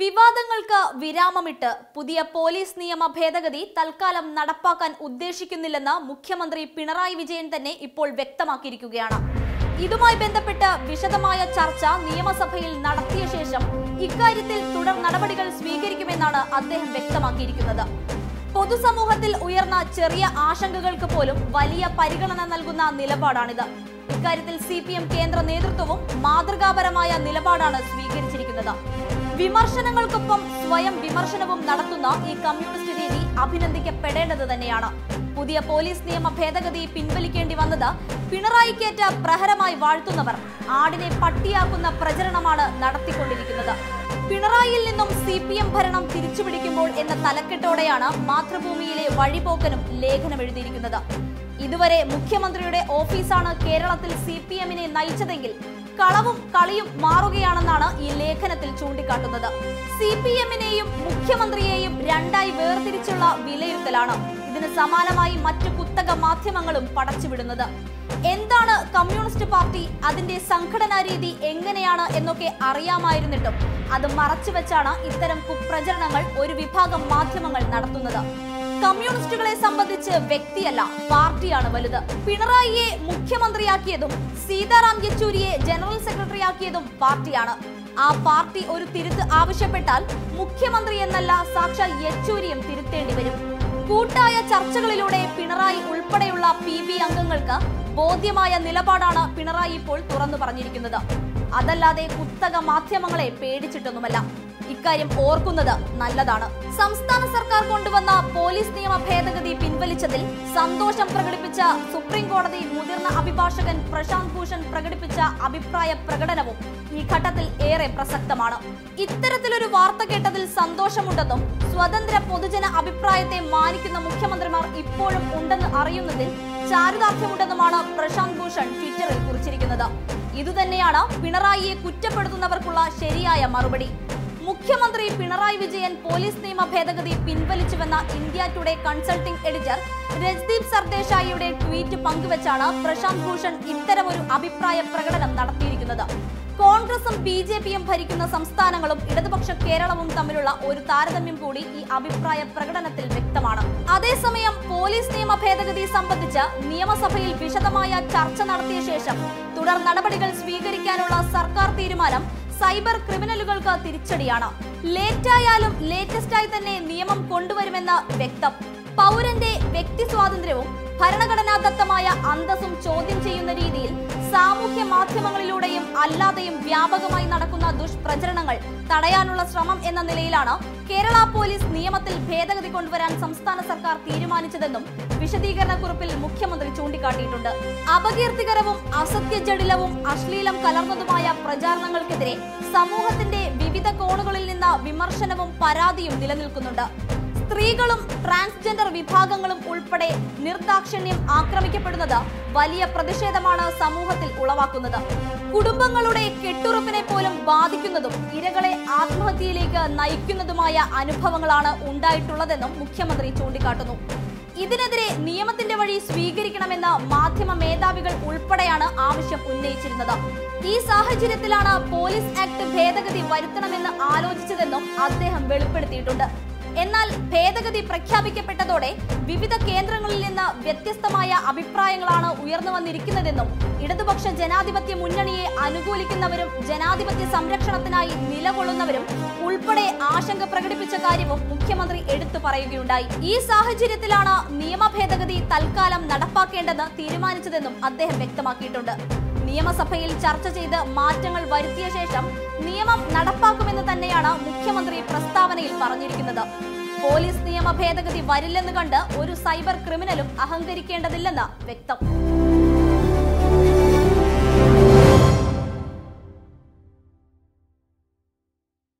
വിവാദങ്ങൾക്ക് വിരാമമിട്ട് പുതിയ പോലീസ് നിയമ ഭേദഗതി തൽക്കാലം നടപ്പാക്കാൻ ഉദ്ദേശിക്കുന്നില്ലെന്ന് മുഖ്യമന്ത്രി പിണറായി വിജയൻ തന്നെ ഇപ്പോൾ വ്യക്തമാക്കിയിരിക്കുകയാണ്. ഇതുമായി ബന്ധപ്പെട്ട് വിശദമായ ചർച്ച നിയമസഭയിൽ നടത്തിയ ശേഷം ഇക്കാര്യത്തിൽ തുടർ നടപടികൾ സ്വീകരിക്കുമെന്നാണ് അദ്ദേഹം വ്യക്തമാക്കിയിരിക്കുന്നത്. പൊതുസമൂഹത്തിൽ ഉയർന്ന ചെറിയ ആശങ്കകൾക്ക് പോലും വലിയ പരിഗണന നൽകുന്ന നിലപാടാണിത്. ഇക്കാര്യത്തിൽ CPM കേന്ദ്ര നേതൃത്വവും മാതൃകാപരമായ നിലപാടാണ് സ്വീകരിച്ചിരിക്കുന്നത്. വിമർശനങ്ങൾക്കൊപ്പം സ്വയം വിമർശനവും നടത്തുന്ന ഈ കമ്മ്യൂണിസ്റ്റ് രീതി അഭിനന്ദിക്കപ്പെടേണ്ടത് തന്നെയാണ്. പുതിയ പോലീസ് നിയമ ഭേദഗതി പിൻവലിക്കേണ്ടി വന്നത് പിണറായിക്കേറ്റ പ്രഹരമായി വാഴ്ത്തുന്നവർ ആടിനെ പട്ടിയാക്കുന്ന പ്രചരണമാണ് നടത്തിക്കൊണ്ടിരിക്കുന്നത്. പിണറായിയിൽ നിന്നും CPM ഭരണം തിരിച്ചുപിടിക്കുമ്പോൾ എന്ന തലക്കെട്ടോടെയാണ് മാതൃഭൂമിയിലെ വഴിപോക്കനും ലേഖനം എഴുതിയിരിക്കുന്നത്. ഇതുവരെ മുഖ്യമന്ത്രിയുടെ ഓഫീസാണ് കേരളത്തിൽ CPMനെ നയിച്ചതെങ്കിൽ കളവും കളിയും മാറുകയാണെന്നാണ് ഈ ലേഖനത്തിൽ ചൂണ്ടിക്കാട്ടുന്നത്. CPMനെയും മുഖ്യമന്ത്രിയെയും രണ്ടായി വേർതിരിച്ചുള്ള വിലയിരുത്തലാണ് ഇതിന് സമാനമായി മറ്റു കുത്തക മാധ്യമങ്ങളും പടച്ചുവിടുന്നത്. എന്താണ് കമ്മ്യൂണിസ്റ്റ് പാർട്ടി, അതിന്റെ സംഘടനാ രീതി എങ്ങനെയാണ് എന്നൊക്കെ അറിയാമായിരുന്നിട്ടും അത് മറച്ചുവെച്ചാണ് ഇത്തരം കുപ്രചരണങ്ങൾ ഒരു വിഭാഗം മാധ്യമങ്ങൾ നടത്തുന്നത്. കമ്മ്യൂണിസ്റ്റുകളെ സംബന്ധിച്ച് വ്യക്തിയല്ല, പാർട്ടിയാണ് വലുത്. പിണറായിയെ മുഖ്യമന്ത്രിയാക്കിയതും സീതാറാം യെച്ചൂരിയെ ജനറൽ സെക്രട്ടറിയാക്കിയതും പാർട്ടിയാണ്. ആ പാർട്ടി ഒരു തിരുത്ത് ആവശ്യപ്പെട്ടാൽ മുഖ്യമന്ത്രി എന്നല്ല സാക്ഷാൽ യെച്ചൂരിയും തിരുത്തേണ്ടി വരും. കൂട്ടായ ചർച്ചകളിലൂടെ പിണറായി ഉൾപ്പെടെയുള്ള PB അംഗങ്ങൾക്ക് ബോധ്യമായ നിലപാടാണ് പിണറായി ഇപ്പോൾ തുറന്നു പറഞ്ഞിരിക്കുന്നത്. അതല്ലാതെ കുത്തക മാധ്യമങ്ങളെ പേടിച്ചിട്ടൊന്നുമല്ല. ഇക്കാര്യം ഓർക്കുന്നത് നല്ലതാണ്. സംസ്ഥാന സർക്കാർ കൊണ്ടുവന്ന പോലീസ് നിയമ ഭേദഗതി പിൻവലിച്ചതിൽ സന്തോഷം പ്രകടിപ്പിച്ച സുപ്രീം കോടതി മുതിർന്ന അഭിഭാഷകൻ പ്രശാന്ത് ഭൂഷൺ പ്രകടിപ്പിച്ച അഭിപ്രായ പ്രകടനവും ഈ ഘട്ടത്തിൽ ഏറെ പ്രസക്തമാണ്. ഇത്തരത്തിലൊരു വാർത്ത കേട്ടതിൽ സന്തോഷമുണ്ടെന്നും സ്വതന്ത്ര പൊതുജന അഭിപ്രായത്തെ മാനിക്കുന്ന മുഖ്യമന്ത്രിമാർ ഇപ്പോഴും ഉണ്ടെന്ന് അറിയുന്നതിൽ ചാരിതാർത്ഥ്യമുണ്ടെന്നുമാണ് പ്രശാന്ത് ഭൂഷൺ ട്വിറ്ററിൽ കുറിച്ചിരിക്കുന്നത്. ഇതുതന്നെയാണ് പിണറായിയെ കുറ്റപ്പെടുത്തുന്നവർക്കുള്ള ശരിയായ മറുപടി. മുഖ്യമന്ത്രി പിണറായി വിജയൻ പോലീസ് നിയമ ഭേദഗതി പിൻവലിച്ചുവെന്ന India today consulting editor Rajdeep സർദേശായിയുടെ ട്വീറ്റ് പങ്കുവച്ചാണ് പ്രശാന്ത് ഭൂഷൺ ഇത്തരമൊരു അഭിപ്രായ പ്രകടനം നടത്തിയിരിക്കുന്നത്. കോൺഗ്രസും BJPയും ഭരിക്കുന്ന സംസ്ഥാനങ്ങളും ഇടതുപക്ഷ കേരളവും തമ്മിലുള്ള ഒരു താരതമ്യം കൂടി ഈ അഭിപ്രായ പ്രകടനത്തിൽ വ്യക്തമാണ്. അതേസമയം പോലീസ് നിയമ ഭേദഗതി സംബന്ധിച്ച് നിയമസഭയിൽ വിശദമായ ചർച്ച നടത്തിയ ശേഷം തുടർ നടപടികൾ സ്വീകരിക്കാനുള്ള സർക്കാർ തീരുമാനം സൈബർ ക്രിമിനലുകൾക്ക് തിരിച്ചടിയാണ്. ലേറ്റായാലും ലേറ്റസ്റ്റായി തന്നെ നിയമം കൊണ്ടുവരുമെന്ന് വ്യക്തം. പൗരന്റെ വ്യക്തി സ്വാതന്ത്ര്യവും ഭരണഘടനാദത്തമായ അന്തസ്സും ചോദ്യം ചെയ്യുന്ന രീതിയിൽ സാമൂഹ്യ മാധ്യമങ്ങളിലൂടെയും അല്ലാതെയും വ്യാപകമായി നടക്കുന്ന ദുഷ്പ്രചരണങ്ങൾ തടയാനുള്ള ശ്രമം എന്ന നിലയിലാണ് കേരള പോലീസ് നിയമത്തിൽ ഭേദഗതി കൊണ്ടുവരാൻ സംസ്ഥാന സർക്കാർ തീരുമാനിച്ചതെന്നും വിശദീകരണക്കുറിപ്പിൽ മുഖ്യമന്ത്രി ചൂണ്ടിക്കാട്ടിയിട്ടുണ്ട്. അപകീർത്തികരവും അസത്യജടിലവും അശ്ലീലം കലർന്നതുമായ പ്രചാരണങ്ങൾക്കെതിരെ സമൂഹത്തിന്റെ വിവിധ കോണുകളിൽ നിന്ന് വിമർശനവും പരാതിയും നിലനിൽക്കുന്നുണ്ട്. സ്ത്രീകളും ട്രാൻസ്ജെൻഡർ വിഭാഗങ്ങളും ഉൾപ്പെടെ നിർദാക്ഷിണ്യം ആക്രമിക്കപ്പെടുന്നത് വലിയ പ്രതിഷേധമാണ് സമൂഹത്തിൽ ഉളവാക്കുന്നത്. കുടുംബങ്ങളുടെ കെട്ടുറപ്പിനെ പോലും ബാധിക്കുന്നതും ഇരകളെ ആത്മഹത്യയിലേക്ക് നയിക്കുന്നതുമായ അനുഭവങ്ങളാണ് ഉണ്ടായിട്ടുള്ളതെന്നും മുഖ്യമന്ത്രി ചൂണ്ടിക്കാട്ടുന്നു. ഇതിനെതിരെ നിയമത്തിന്റെ വഴി സ്വീകരിക്കണമെന്ന് മാധ്യമ മേധാവികൾ ഉൾപ്പെടെയാണ് ആവശ്യം ഉന്നയിച്ചിരുന്നത്. ഈ സാഹചര്യത്തിലാണ് പോലീസ് ആക്ട് ഭേദഗതി വരുത്തണമെന്ന് ആലോചിച്ചതെന്നും അദ്ദേഹം വെളിപ്പെടുത്തിയിട്ടുണ്ട്. എന്നാൽ ഭേദഗതി പ്രഖ്യാപിക്കപ്പെട്ടതോടെ വിവിധ കേന്ദ്രങ്ങളിൽ നിന്ന് വ്യത്യസ്തമായ അഭിപ്രായങ്ങളാണ് ഉയർന്നു വന്നിരിക്കുന്നതെന്നും ഇടതുപക്ഷ ജനാധിപത്യ മുന്നണിയെ അനുകൂലിക്കുന്നവരും ജനാധിപത്യ സംരക്ഷണത്തിനായി നിലകൊള്ളുന്നവരും ഉൾപ്പെടെ ആശങ്ക പ്രകടിപ്പിച്ച കാര്യവും മുഖ്യമന്ത്രി എടുത്തു പറയുകയുണ്ടായി. ഈ സാഹചര്യത്തിലാണ് നിയമ ഭേദഗതി തൽക്കാലം നടപ്പാക്കേണ്ടെന്ന് തീരുമാനിച്ചതെന്നും അദ്ദേഹം വ്യക്തമാക്കിയിട്ടുണ്ട്. നിയമസഭയിൽ ചർച്ച ചെയ്ത് മാറ്റങ്ങൾ വരുത്തിയ ശേഷം നിയമം നടപ്പാക്കുമെന്ന് തന്നെയാണ് മുഖ്യമന്ത്രി പ്രസ്താവനയിൽ പറഞ്ഞിരിക്കുന്നത്. പോലീസ് നിയമ ഭേദഗതി വരില്ലെന്ന് കണ്ട് ഒരു സൈബർ ക്രിമിനലും അഹങ്കരിക്കേണ്ടതില്ലെന്ന് വ്യക്തം.